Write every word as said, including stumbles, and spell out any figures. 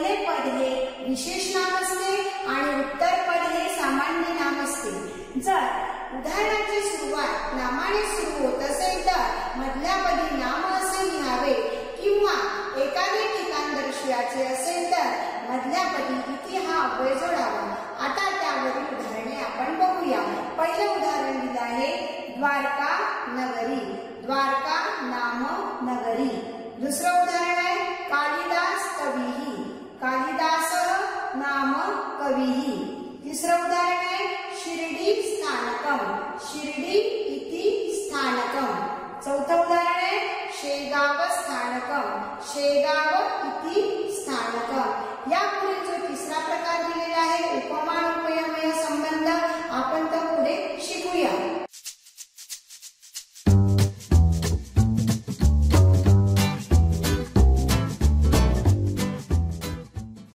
पहिले पद हे विशेष नाम असते आणि उत्तर पद हे सामान्य नाम असते. जर उदाहरणाची सुरुवात नामाने सुरू होत असेल तर मधल्या पदी नाम असे लिहावे किंवा एकाने ठिकाण दर्शवायचे असेल तर मधल्या पदी इति हा अव्यय जोडावा. आता त्यावरील उदाहरणे आपण बघूया. पहिले उदाहरण दिले आहे द्वारका नगरी. द्वारका नाम नगरी. दुसरं उदाहरण आहे कालिदास कविही. कालिदास नाम कविही. तिसरं उदाहरण आहे शिर्डी स्थानकम. शिर्डी इति स्थानकम. चौथं उदाहरण आहे शेगाव स्थानकम. शेगाव